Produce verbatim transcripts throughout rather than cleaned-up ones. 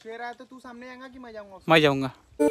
शेर आया तो तू सामने जाएगा कि मैं जाऊंगा? मैं जाऊंगा।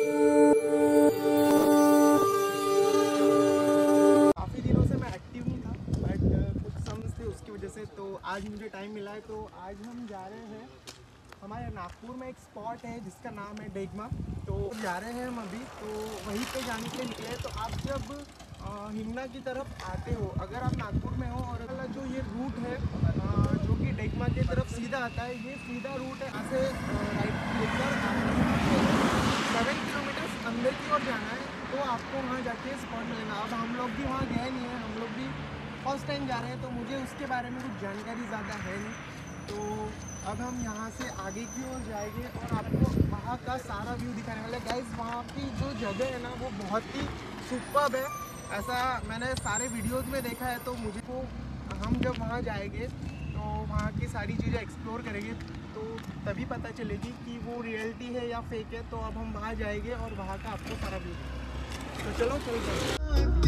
काफ़ी दिनों से मैं एक्टिव नहीं था, बट कुछ सम्स थे उसकी वजह से, तो आज मुझे टाइम मिला है। तो आज हम जा रहे हैं, हमारे नागपुर में एक स्पॉट है जिसका नाम है डेगमा, तो जा रहे हैं हम अभी। तो वहीं पे जाने के लिए निकले। तो आप जब हिमना की तरफ आते हो, अगर आप नागपुर में हो, और जो ये रूट है जो कि डेगमा की तरफ सीधा आता है, ये सीधा रूट है। यहाँ से राइट लेकर सेवन किलोमीटर अंदर की ओर जाना है, तो आपको वहाँ जाके स्पॉट मिलेगा। अब हम लोग भी वहाँ गए नहीं हैं, हम लोग भी फर्स्ट टाइम जा रहे हैं, तो मुझे उसके बारे में कुछ जानकारी ज़्यादा है नहीं। तो अब हम यहाँ से आगे की ओर जाएंगे और आपको वहाँ का सारा व्यू दिखाने वाले। गाइस, वहाँ की जो जगह है ना, वो बहुत ही सुपर्ब है। ऐसा मैंने सारे वीडियोस में देखा है। तो मुझे को हम जब वहाँ जाएंगे तो वहाँ की सारी चीज़ें एक्सप्लोर करेंगे, तो तभी पता चलेगी कि वो रियलिटी है या फेक है। तो अब हम वहाँ जाएंगे और वहाँ का आपको सारा व्यू देंगे। तो चलो चलते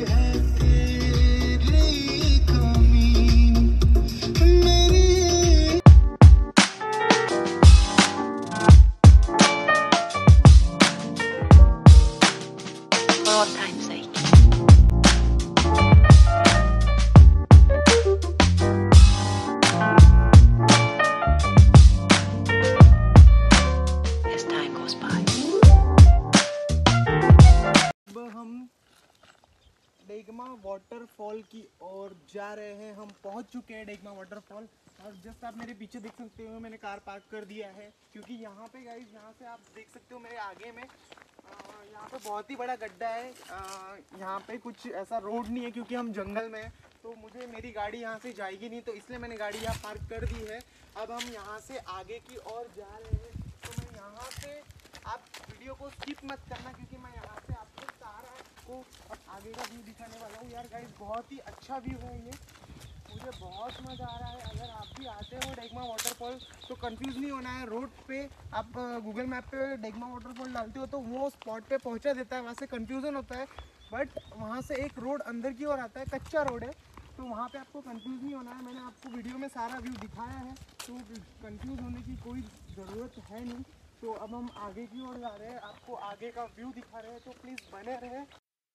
डेगमा वाटरफॉल की ओर जा रहे हैं। हम पहुंच चुके हैं डेगमा वाटरफॉल, और जस्ट आप मेरे पीछे देख सकते हो, मैंने कार पार्क कर दिया है, क्योंकि यहाँ पे गाइस, यहाँ से आप देख सकते हो मेरे आगे में, यहाँ पे बहुत ही बड़ा गड्ढा है। यहाँ पे कुछ ऐसा रोड नहीं है, क्योंकि हम जंगल में हैं, तो मुझे मेरी गाड़ी यहाँ से जाएगी नहीं, तो इसलिए मैंने गाड़ी यहाँ पार्क कर दी है। अब हम यहाँ से आगे की ओर जा रहे हैं। तो मैं यहाँ से, आप वीडियो को स्किप मत करना, क्योंकि मैं यहाँ से आपको सारा को अब आगे का व्यू दिखाने वाला हूँ। यार गाइस, बहुत ही अच्छा व्यू है ये, मुझे बहुत मज़ा आ रहा है। अगर आप भी आते हो डेगमा वाटरफॉल, तो कंफ्यूज नहीं होना है। रोड पे आप गूगल मैप पे डेगमा वाटरफॉल डालते हो तो वो स्पॉट पे पहुंचा देता है, वहाँ से कंफ्यूजन होता है। बट वहाँ से एक रोड अंदर की ओर आता है, कच्चा रोड है, तो वहाँ पे आपको कंफ्यूज नहीं होना है। मैंने आपको वीडियो में सारा व्यू दिखाया है, तो कंफ्यूज होने की कोई ज़रूरत है नहीं। तो अब हम आगे की ओर जा रहे हैं, आपको आगे का व्यू दिखा रहे हैं, तो प्लीज़ बने रहे।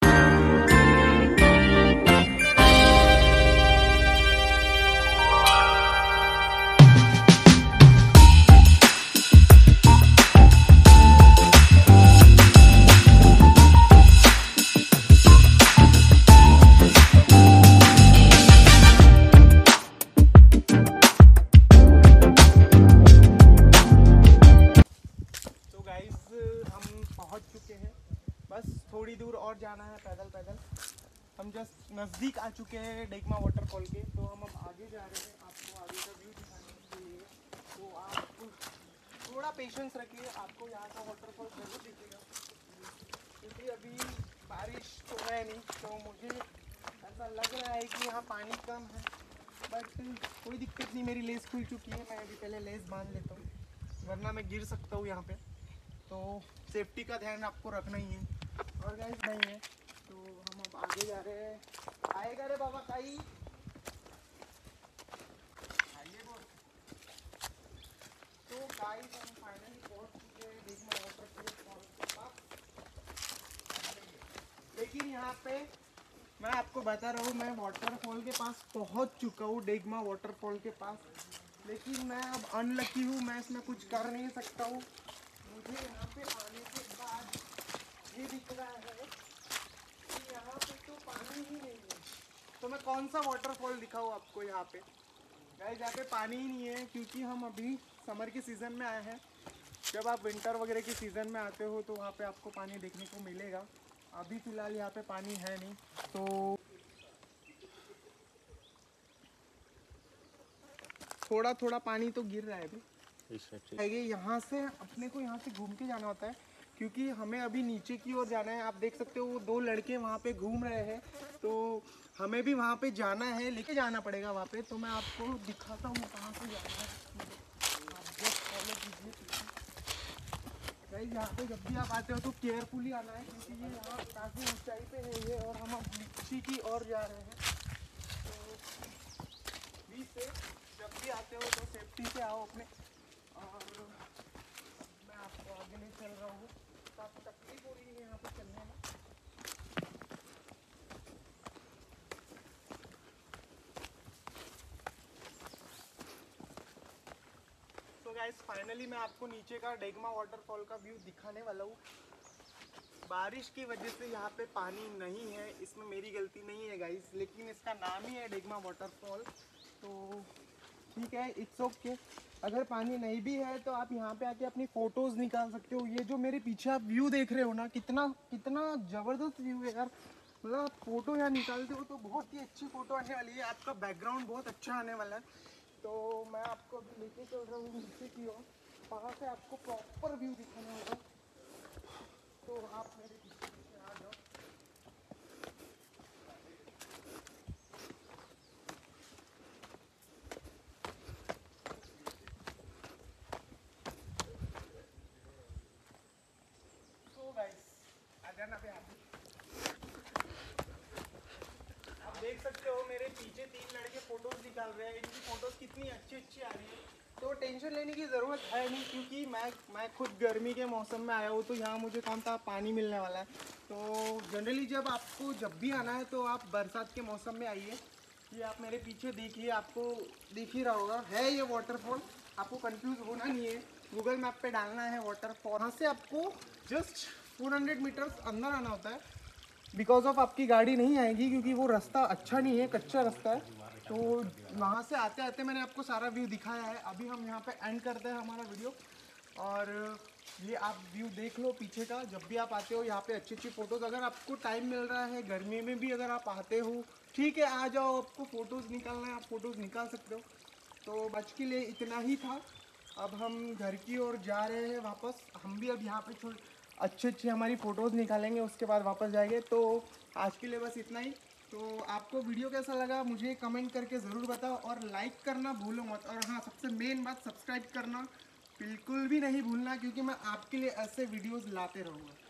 बस थोड़ी दूर और जाना है पैदल पैदल। हम जस्ट नज़दीक आ चुके हैं डेगमा वाटरफॉल के, तो हम अब आगे जा रहे हैं आपको आगे का व्यू दिखाने के लिए। तो आप थोड़ा पेशेंस रखिए, आपको यहाँ का वाटरफॉल जरूर दिखेगा, क्योंकि अभी बारिश तो है नहीं, तो मुझे ऐसा लग रहा है कि यहाँ पानी कम है। बट कोई दिक्कत नहीं, मेरी लेस खुल चुकी है, मैं अभी पहले लेस बांध लेता हूँ, वरना मैं गिर सकता हूँ यहाँ पे। तो सेफ्टी का ध्यान आपको रखना ही है। और गाइस नहीं है, तो हम अब आगे जा रहे हैं। आएगा रे बाबा काई, आइए बोल। तो गाइस, हम फाइनली पहुंच चुके हैं डेगमा वाटरफॉल के पास। लेकिन यहाँ पे मैं आपको बता रहा हूँ, मैं वाटरफॉल के पास पहुँच चुका हूँ, डेगमा वाटरफॉल के पास। लेकिन मैं अब अनलकी हूँ, मैं इसमें कुछ कर नहीं सकता हूँ। मुझे यहाँ पे आने के बाद ये दिख रहा है कि यहाँ पे तो पानी ही नहीं है, तो मैं कौन सा वाटरफॉल दिखाऊँ आपको। यहाँ पे गाइस, यहाँ पे पानी ही नहीं है, क्योंकि हम अभी समर के सीज़न में आए हैं। जब आप विंटर वगैरह के सीज़न में आते हो तो वहाँ पे आपको पानी देखने को मिलेगा। अभी फ़िलहाल यहाँ पे पानी है नहीं, तो थोड़ा थोड़ा पानी तो गिर रहा है अभी। यहाँ से अपने को यहाँ से घूम के जाना होता है, क्योंकि हमें अभी नीचे की ओर जाना है। आप देख सकते हो वो दो लड़के वहाँ पे घूम रहे हैं, तो हमें भी वहाँ पे जाना है, लेके जाना पड़ेगा वहाँ पे। तो मैं आपको दिखाता हूँ कहाँ से जाना है, आप जस्ट फॉलो कीजिए। गाइस, यहाँ पे जब भी आप आते हो तो केयरफुली आना है, क्योंकि ये यहाँ काफ़ी ऊंचाई पे है ये, और हम अब नीचे की ओर जा रहे हैं। तो बीच से जब भी आते हो तो सेफ्टी से आओ अपने। और तो गाइस फाइनली मैं आपको नीचे का डेगमा वाटरफॉल का व्यू दिखाने वाला हूँ। बारिश की वजह से यहाँ पे पानी नहीं है, इसमें मेरी गलती नहीं है गाइस, लेकिन इसका नाम ही है डेगमा वाटरफॉल। तो ठीक है, इट्स ओके। अगर पानी नहीं भी है तो आप यहाँ पे आके अपनी फ़ोटोज़ निकाल सकते हो। ये जो मेरे पीछे आप व्यू देख रहे हो ना, कितना कितना ज़बरदस्त व्यू है यार। मतलब आप फ़ोटो यहाँ निकालते हो तो बहुत ही अच्छी फ़ोटो आने वाली है, आपका बैकग्राउंड बहुत अच्छा आने वाला है। तो मैं आपको अभी लेके चल रहा हूँ नीचे की ओर, वहाँ से आपको प्रॉपर व्यू दिखाना होगा। तो आप मेरे पीछे पीछे आ जाओ। तो गाइस आ जाना पे आप आप देख सकते हो मेरे पीछे तीन लड़के फ़ोटोज़ निकाल रहे हैं। इनकी फ़ोटोज़ कितनी अच्छी अच्छी आ रही है, तो टेंशन लेने की ज़रूरत है नहीं, क्योंकि मैं मैं खुद गर्मी के मौसम में आया हूँ। तो यहाँ मुझे कौन सा पानी मिलने वाला है। तो जनरली जब आपको जब भी आना है तो आप बरसात के मौसम में आइए। ये आप मेरे पीछे देखिए, आपको दिख ही रहा होगा, है ये वाटरफॉल। आपको कंफ्यूज होना नहीं है, गूगल मैप पे डालना है वाटरफॉल। वहाँ से आपको जस्ट फोर हंड्रेड मीटर्स अंदर आना होता है। बिकॉज ऑफ आपकी गाड़ी नहीं आएगी, क्योंकि वो रास्ता अच्छा नहीं है, कच्चा रास्ता है। तो वहाँ से आते आते मैंने आपको सारा व्यू दिखाया है। अभी हम यहाँ पे एंड करते हैं हमारा वीडियो। और ये आप व्यू देख लो पीछे का। जब भी आप आते हो यहाँ पे अच्छी अच्छी फ़ोटोज़, अगर आपको टाइम मिल रहा है गर्मी में भी अगर आप आते हो, ठीक है आ जाओ, आपको फ़ोटोज़ निकालना है आप फ़ोटोज़ निकाल सकते हो। तो आज के लिए इतना ही था। अब हम घर की ओर जा रहे हैं वापस। हम भी अब यहाँ पे थोड़ी अच्छी अच्छी हमारी फ़ोटोज़ निकालेंगे, उसके बाद वापस जाएंगे। तो आज के लिए बस इतना ही। तो आपको वीडियो कैसा लगा मुझे कमेंट करके ज़रूर बताओ, और लाइक करना भूलो मत। और हाँ, सबसे मेन बात, सब्सक्राइब करना बिल्कुल भी नहीं भूलना, क्योंकि मैं आपके लिए ऐसे वीडियोज़ लाते रहूँगा।